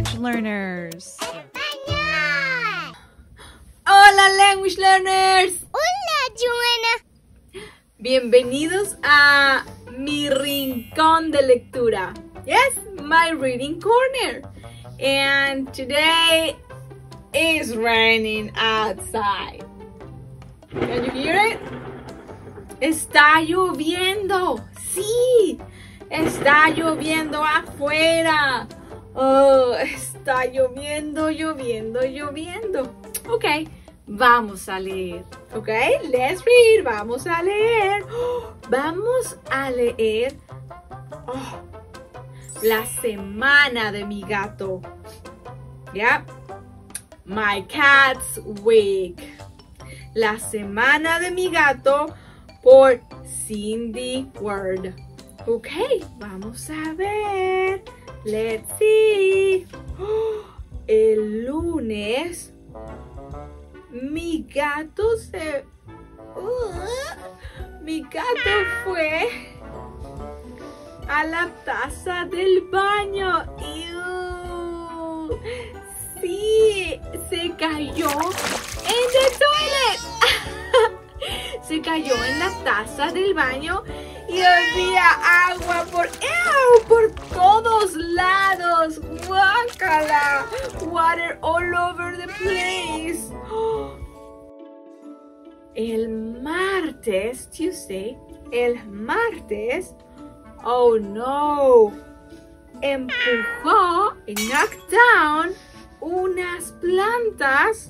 language learners. ¡Español! Hola language learners. Hola, Joana. Bienvenidos a mi rincón de lectura. Yes, my reading corner. And today is raining outside. Can you hear it? Está lloviendo. Sí, está lloviendo afuera. Oh, está lloviendo. Ok, vamos a leer. Ok, let's read. Vamos a leer. Vamos a leer la semana de mi gato. Yeah, my cat's week. La semana de mi gato por Cindy Ward. Ok, vamos a ver. Let's see. El lunes mi gato fue a la taza del baño. Ew. Sí, se cayó en the toilet. Se cayó en la taza del baño y había agua por todos lados. Guácala. Water all over the place. El martes, Tuesday, oh no, empujó, knocked down unas plantas.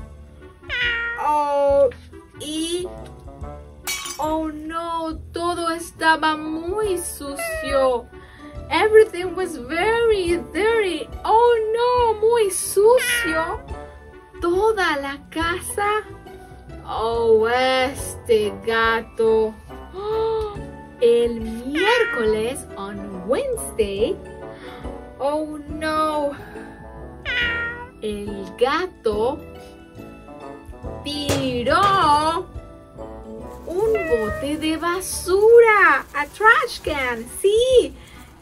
Oh no, todo estaba muy sucio. Everything was very dirty. Oh no, muy sucio. Toda la casa. Oh, este gato. El miércoles, on Wednesday. Oh no. El gato tiró un bote de basura, a trash can. Sí,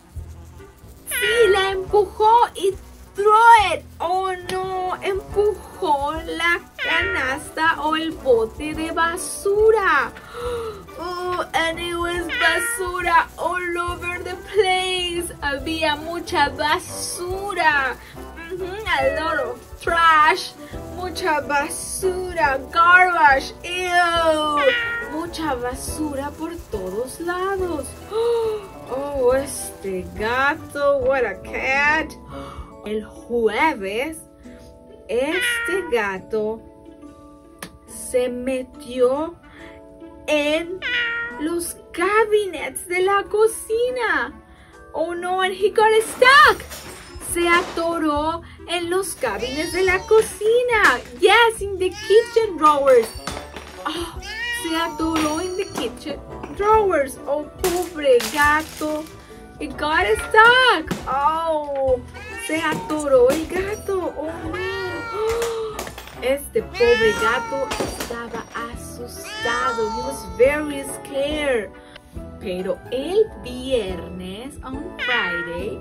la empujó y throw it. Oh no, empujó la canasta o el bote de basura. Oh, and it was basura all over the place. Había mucha basura. A lot of trash. Mucha basura. Garbage. Ew. Mucha basura por todos lados. Oh, este gato. What a cat. El jueves, este gato se metió en los cabinets de la cocina. Oh no, and he got stuck. Se atoró en los cabinets de la cocina. Yes, in the kitchen drawers. Oh, se atoró en the kitchen drawers. Oh, pobre gato. It got stuck. Oh, se atoró el gato. Oh no. Este pobre gato estaba asustado. He was very scared. Pero el viernes, on Friday,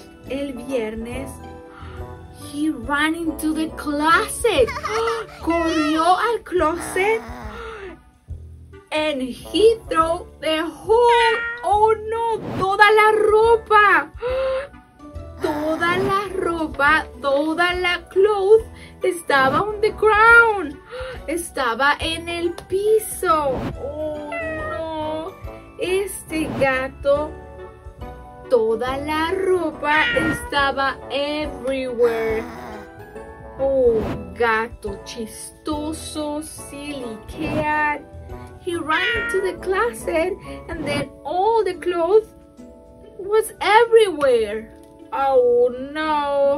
he ran into the closet. Corrió al closet. And he threw the whole, oh no, toda la ropa, toda la cloth estaba on the ground. Estaba en el piso. Oh no, este gato, toda la ropa estaba everywhere. Oh, gato chistoso, silly cat. He ran into the closet and then all the clothes was everywhere. Oh no.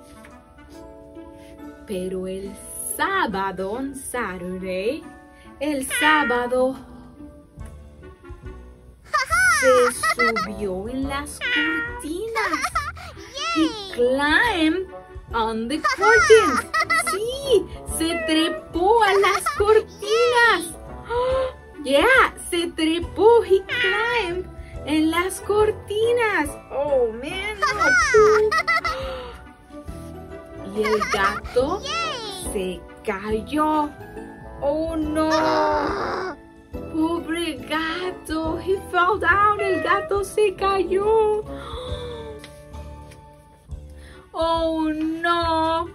Pero el sábado, on Saturday, el sábado se subió en las cortinas. He climbed on the curtains. Sí, se trepó a las cortinas. Yeah, se trepó. He climbed en las cortinas. Oh man, no. Y el gato se cayó. ¡Oh, no! ¡Pobre gato! He fell down. El gato se cayó. ¡Oh, no!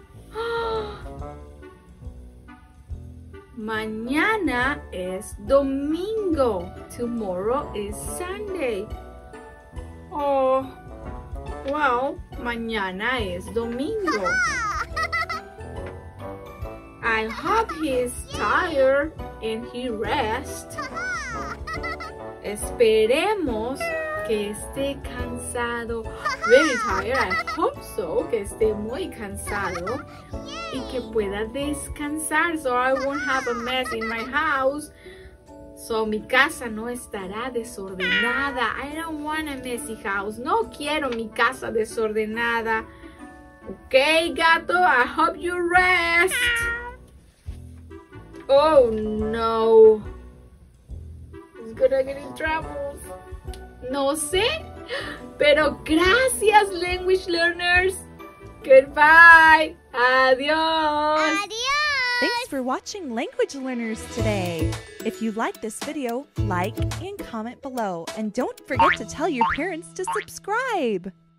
Mañana es domingo. Tomorrow is Sunday. Oh, well, mañana es domingo. I hope he's tired and he rests. Esperemos que esté cansado. Very tired. I hope so. Que esté muy cansado. Y que pueda descansar. So I won't have a mess in my house. So mi casa no estará desordenada. I don't want a messy house. No quiero mi casa desordenada. Okay, gato. I hope you rest. Oh no. He's gonna get in trouble. No sé. Pero gracias, language learners. Goodbye. Adios. Adios. Thanks for watching Language Learners today. If you like this video, like and comment below. And don't forget to tell your parents to subscribe.